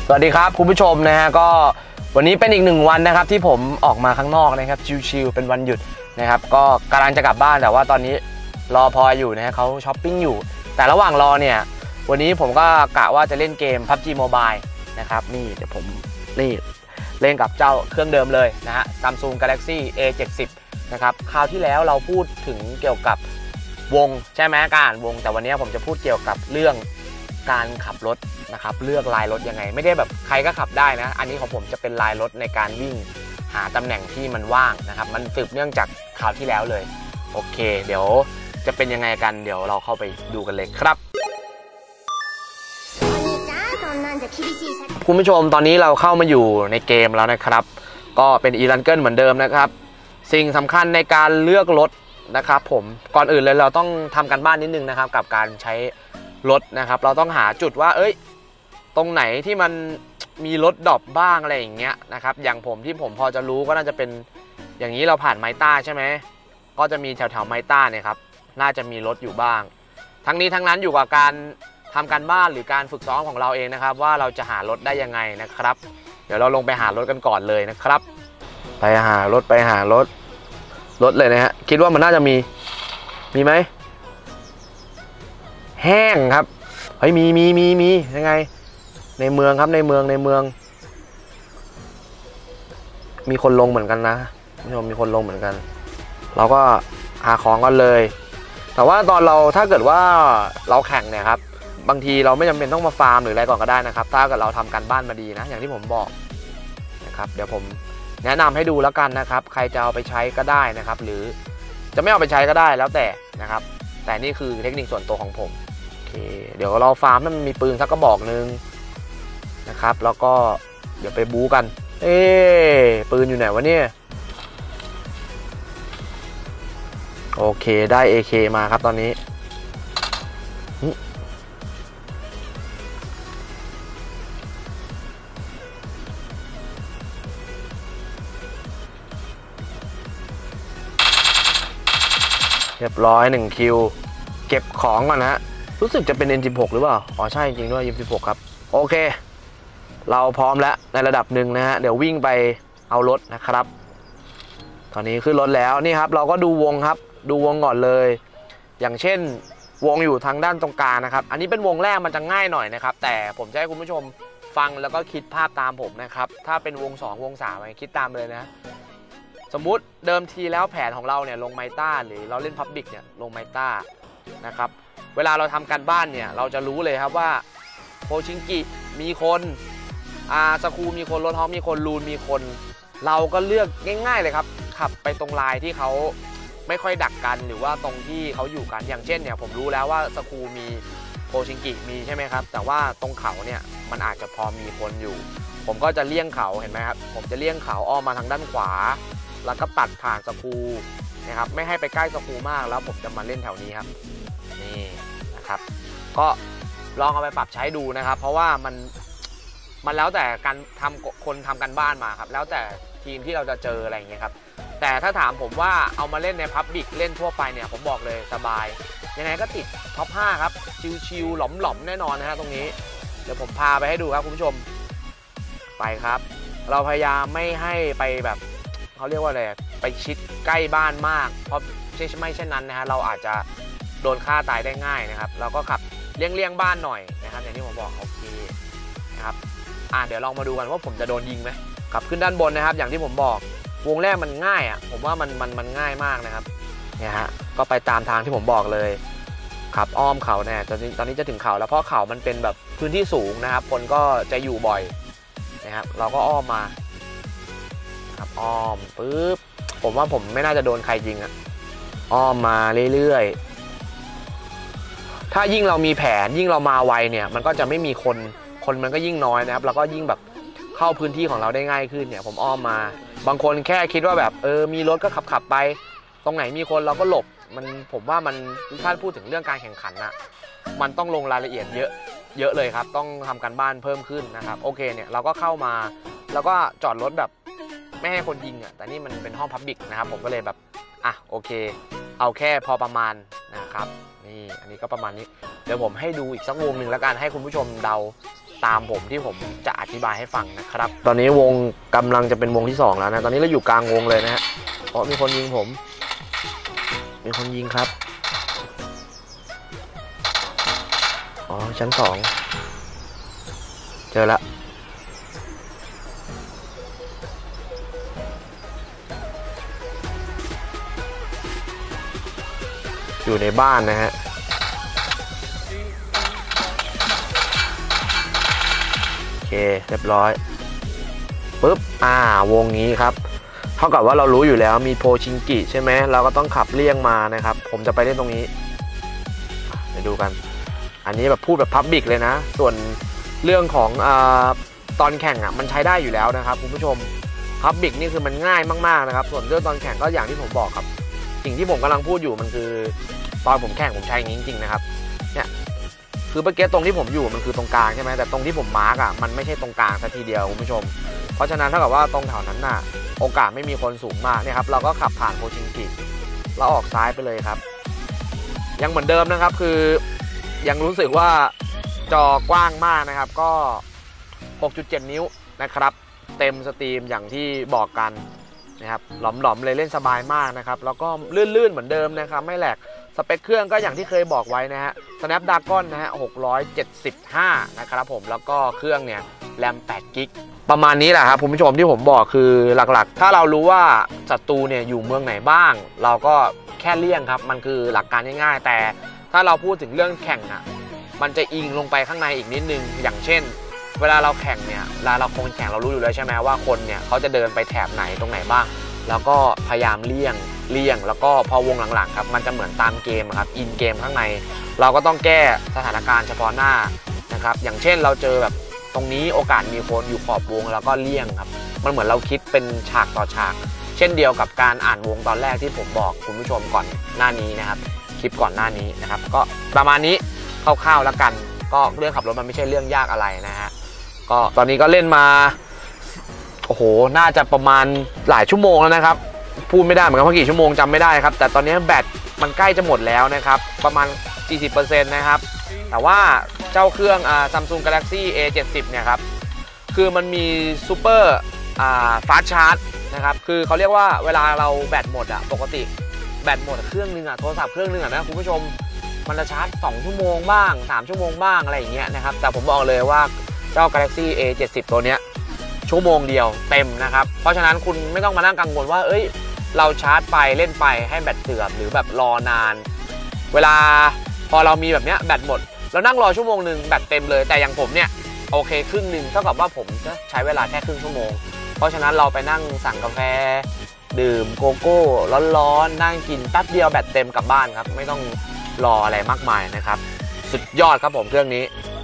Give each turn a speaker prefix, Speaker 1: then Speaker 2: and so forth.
Speaker 1: สวัสดีครับคุณผู้ชมนะฮะก็วันนี้เป็นอีก1วันนะครับที่ผมออกมาข้างนอกนะครับชิลๆเป็นวันหยุดนะครับก็กำลังจะกลับบ้านแต่ว่าตอนนี้รอพลอยอยู่นะฮะเขาช้อปปิ้งอยู่แต่ระหว่างรอเนี่ยวันนี้ผมก็กะว่าจะเล่นเกม PUBG Mobile นะครับนี่เดี๋ยวผมนี่เล่นกับเจ้าเครื่องเดิมเลยนะฮะ Samsung Galaxy A70 นะครับคราวที่แล้วเราพูดถึงเกี่ยวกับวงใช่ไหมการวงแต่วันนี้ผมจะพูดเกี่ยวกับเรื่องการขับรถนะครับเลือกลายรถยังไงไม่ได้แบบใครก็ขับได้นะอันนี้ของผมจะเป็นลายรถในการวิ่งหาตำแหน่งที่มันว่างนะครับมันสืบเนื่องจากคราวที่แล้วเลยโอเคเดี๋ยวจะเป็นยังไงกันเดี๋ยวเราเข้าไปดูกันเลยครับคุณผู้ชมตอนนี้เราเข้ามาอยู่ในเกมแล้วนะครับก็เป็นอีรันเกิลเหมือนเดิมนะครับสิ่งสำคัญในการเลือกรถนะครับผมก่อนอื่นเลยเราต้องทำกันบ้านนิดนึงนะครับกับการใช้รถนะครับเราต้องหาจุดว่าตรงไหนที่มันมีรถดรอปบ้างอะไรอย่างเงี้ยนะครับอย่างผมที่ผมพอจะรู้ก็น่าจะเป็นอย่างนี้เราผ่านไมต้าใช่ไหมก็จะมีแถวไมต้าเนี่ยครับน่าจะมีรถอยู่บ้างทั้งนี้ทั้งนั้นอยู่กับการทำการบ้านหรือการฝึกซ้อมของเราเองนะครับว่าเราจะหารถได้ยังไงนะครับเดี๋ยวเราลงไปหารถกันก่อนเลยนะครับไปหารถเลยนะฮะคิดว่ามันน่าจะมีไหมแห้งครับเฮ้ยมียังไงในเมืองครับในเมืองมีคนลงเหมือนกันนะผู้ชมมีคนลงเหมือนกันเราก็หาของกันเลยแต่ว่าตอนเราถ้าเกิดว่าเราแข่งเนี่ยครับบางทีเราไม่จำเป็นต้องมาฟาร์มหรืออะไรก่อนก็ได้นะครับถ้าเกิดเราทำการบ้านมาดีนะอย่างที่ผมบอกนะครับเดี๋ยวผมแนะนำให้ดูแล้วกันนะครับใครจะเอาไปใช้ก็ได้นะครับหรือจะไม่เอาไปใช้ก็ได้แล้วแต่นะครับแต่นี่คือเทคนิคส่วนตัวของผมโอเคเดี๋ยวเราฟาร์มให้มันมีปืนสักกระบอกนึงนะครับแล้วก็เดี๋ยวไปบู๊กันปืนอยู่ไหนวะเนี่ยโอเคได้ AK มาครับตอนนี้เรียบร้อย1คิวเก็บของก่อนนะรู้สึกจะเป็น N16 หรือเปล่าอ๋อใช่จริงด้วย M16 ครับโอเคเราพร้อมแล้วในระดับหนึ่งนะฮะเดี๋ยววิ่งไปเอารถนะครับตอนนี้ขึ้นรถแล้วนี่ครับเราก็ดูวงครับดูวงก่อนเลยอย่างเช่นวงอยู่ทางด้านตรงกลางนะครับอันนี้เป็นวงแรกมันจะง่ายหน่อยนะครับแต่ผมจะให้คุณผู้ชมฟังแล้วก็คิดภาพตามผมนะครับถ้าเป็นวง2วง3คิดตามเลยนะสมมุติเดิมทีแล้วแผนของเราเนี่ยลงไมต้าหรือเราเล่นพับบิกเนี่ยลงไมต้านะครับเวลาเราทำการบ้านเนี่ยเราจะรู้เลยครับว่าโพชิงกิมีคนสคูมีคนรถฮอปมีคนลูนมีคนเราก็เลือกง่ายๆเลยครับขับไปตรงลายที่เขาไม่ค่อยดักกันหรือว่าตรงที่เขาอยู่กันอย่างเช่นเนี่ยผมรู้แล้วว่าสคูมีโพชิงกิมีใช่ไหมครับแต่ว่าตรงเขาเนี่ยมันอาจจะพอมีคนอยู่ผมก็จะเลี่ยงเขาเห็นไหมครับผมจะเลี่ยงเขาอ้อมมาทางด้านขวาแล้วก็ตัดผ่านสคูนะครับไม่ให้ไปใกล้สคูมากแล้วผมจะมาเล่นแถวนี้ครับนี่นะครับก็ลองเอาไปปรับใช้ดูนะครับเพราะว่ามันแล้วแต่การคนทำกันบ้านมาครับแล้วแต่ทีมที่เราจะเจออะไรอย่างเงี้ยครับแต่ถ้าถามผมว่าเอามาเล่นในพับบิกเล่นทั่วไปเนี่ยผมบอกเลยสบายยังไงก็ติดท็อป 5ครับชิวๆหลอมๆแน่นอนนะฮะตรงนี้เดี๋ยวผมพาไปให้ดูครับคุณผู้ชมไปครับเราพยายามไม่ให้ไปแบบเขาเรียกว่าอะไรไปชิดใกล้บ้านมากเพราะไม่เช่นนั้นนะฮะเราอาจจะโดนฆ่าตายได้ง่ายนะครับเราก็ขับเลี่ยงบ้านหน่อยนะครับอย่างที่ผมบอกโอเคนะครับเดี๋ยวลองมาดูกันว่าผมจะโดนยิงไหมขับขึ้นด้านบนนะครับอย่างที่ผมบอกวงแรกมันง่ายผมว่ามันง่ายมากนะครับเนี่ยฮะก็ไปตามทางที่ผมบอกเลยขับอ้อมเขาเนี่ยตอนนี้จะถึงเขาแล้วเพราะเขามันเป็นแบบพื้นที่สูงนะครับคนก็จะอยู่บ่อยนะครับเราก็อ้อมมาครับอ้อมปึ๊บผมว่าผมไม่น่าจะโดนใครยิงอ้อมมาเรื่อยๆถ้ายิ่งเรามีแผนยิ่งเรามาไวเนี่ยมันก็จะไม่มีคนมันก็ยิ่งน้อยนะครับแล้วก็ยิ่งแบบเข้าพื้นที่ของเราได้ง่ายขึ้นเนี่ยผมอ้อมมาบางคนแค่คิดว่าแบบมีรถก็ขับไปตรงไหนมีคนเราก็หลบผมว่ามันถ้าพูดถึงเรื่องการแข่งขันมันต้องลงรายละเอียดเยอะเลยครับต้องทำการบ้านเพิ่มขึ้นนะครับโอเคเนี่ยเราก็เข้ามาแล้วก็จอดรถแบบไม่ให้คนยิงแต่นี่มันเป็นห้องพับบิกนะครับผมก็เลยแบบโอเคเอาแค่พอประมาณนะครับนี่อันนี้ก็ประมาณนี้เดี๋ยวผมให้ดูอีกสักวงหนึ่งแล้วกันให้คุณผู้ชมเดาตามผมที่ผมจะอธิบายให้ฟังนะครับตอนนี้วงกำลังจะเป็นวงที่2แล้วนะตอนนี้เราอยู่กลางวงเลยนะฮะเพราะมีคนยิงผมมีคนยิงครับอ๋อชั้น2เจอละอยู่ในบ้านนะฮะโอเคเรียบร้อยปุ๊บวงนี้ครับเท่ากับว่าเรารู้อยู่แล้วมีโพชิงกิใช่ไหมเราก็ต้องขับเลี่ยงมานะครับผมจะไปเล่นตรงนี้ไปดูกันอันนี้แบบพูดแบบพับบิกเลยนะส่วนเรื่องของตอนแข่งมันใช้ได้อยู่แล้วนะครับคุณผู้ชมพับบิกนี่คือมันง่ายมากๆนะครับส่วนเรื่องตอนแข่งก็อย่างที่ผมบอกครับสิ่งที่ผมกำลังพูดอยู่มันคือตอนผมแข่งผมใช้อย่างนี้จริงๆนะครับเนี่ยคือเมื่อกี้ตรงที่ผมอยู่มันคือตรงกลางใช่ไหมแต่ตรงที่ผมมาร์กมันไม่ใช่ตรงกลางซะทีเดียวคุณผู้ชมเพราะฉะนั้นเท่ากับว่าตรงแถวนั้นโอกาสไม่มีคนสูงมากเนี่ยครับเราก็ขับผ่านโพชิงกิแล้วออกซ้ายไปเลยครับยังเหมือนเดิมนะครับคือยังรู้สึกว่าจอกว้างมากนะครับก็ 6.7 นิ้วนะครับเต็มสตรีมอย่างที่บอกกันนะครับหลอมๆเลยเล่นสบายมากนะครับแล้วก็ลื่นๆเหมือนเดิมนะครับไม่แหลกสเปคเครื่องก็อย่างที่เคยบอกไว้นะฮะ Snapdragon นะฮะ675นะครับผมแล้วก็เครื่องเนี่ยแรม8 กิกประมาณนี้แหละครับคุณผู้ชมที่ผมบอกคือหลักๆถ้าเรารู้ว่าศัตรูเนี่ยอยู่เมืองไหนบ้างเราก็แค่เลี่ยงครับมันคือหลักการง่ายๆแต่ถ้าเราพูดถึงเรื่องแข่งมันจะอิงลงไปข้างในอีกนิดนึงอย่างเช่นเวลาเราแข่งเนี่ยเวลาเราคงแข่งเรารู้อยู่แล้วใช่ไหมว่าคนเนี่ยเขาจะเดินไปแถบไหนตรงไหนบ้างแล้วก็พยายามเลี่ยงแล้วก็พอวงหลังๆครับมันจะเหมือนตามเกมครับอินเกมข้างในเราก็ต้องแก้สถานการณ์เฉพาะหน้านะครับอย่างเช่นเราเจอแบบตรงนี้โอกาสมีคนอยู่ขอบวงแล้วก็เลี่ยงครับมันเหมือนเราคิดเป็นฉากต่อฉากเช่นเดียวกับการอ่านวงตอนแรกที่ผมบอกคุณผู้ชมก่อนหน้านี้นะครับคลิปก่อนหน้านี้นะครับก็ประมาณนี้คร่าวๆแล้วกันก็เรื่องขับรถมันไม่ใช่เรื่องยากอะไรนะฮะก็ตอนนี้ก็เล่นมาโอ้โหน่าจะประมาณหลายชั่วโมงแล้วนะครับพูดไม่ได้เหมือนกันว่ากี่ชั่วโมงจำไม่ได้ครับแต่ตอนนี้แบตมันใกล้จะหมดแล้วนะครับประมาณ 40% นะครับแต่ว่าเจ้าเครื่องSamsung Galaxy A70 เนี่ยครับคือมันมีซูเปอร์ฟาสต์ชาร์จนะครับคือเขาเรียกว่าเวลาเราแบตหมดปกติแบตหมดเครื่องนึงโทรศัพท์เครื่องนึงนะคุณผู้ชมมันจะชาร์จ2ชั่วโมงบ้าง3ชั่วโมงบ้างอะไรอย่างเงี้ยนะครับแต่ผมบอกเลยว่าเจ้า Galaxy A70 ตัวเนี้ยชั่วโมงเดียวเต็มนะครับเพราะฉะนั้นคุณไม่ต้องมานั่งกังวลว่าเราชาร์จไปเล่นไปให้แบตเสื่อมหรือแบบรอนานเวลาพอเรามีแบบเนี้ยแบตหมดเรานั่งรอชั่วโมงหนึ่งแบตเต็มเลยแต่อย่างผมเนี่ยโอเคครึ่งหนึ่งเท่ากับว่าผมจะใช้เวลาแค่ครึ่งชั่วโมงเพราะฉะนั้นเราไปนั่งสั่งกาแฟดื่มโกโก้ร้อนๆนั่งกินแป๊บเดียวแบตเต็มกลับบ้านครับไม่ต้องรออะไรมากมายนะครับสุดยอดครับผมเครื่องนี้